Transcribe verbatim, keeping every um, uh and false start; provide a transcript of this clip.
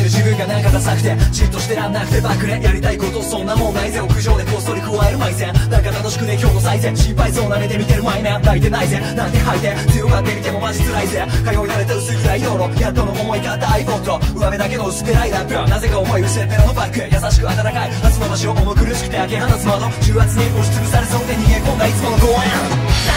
る自分がなんかダサくてじっとしてらんなくてバクレやりたいことそんなもんないぜ屋上でこっそり加える埋線なんか楽しくね今日の最善心配そうな目で見てるマイメン泣いてないぜなんて吐いて強がってみてもマジ辛いぜ通い慣れた薄暗い道路やっとの思いがあった iPhone と上目だけの薄っぺらいラップなぜか重い薄っぺらのバッグ優しく温かい明日の場所重苦しくて開け放つ窓重圧に押しつぶされそうで逃げ込んだいつもの公園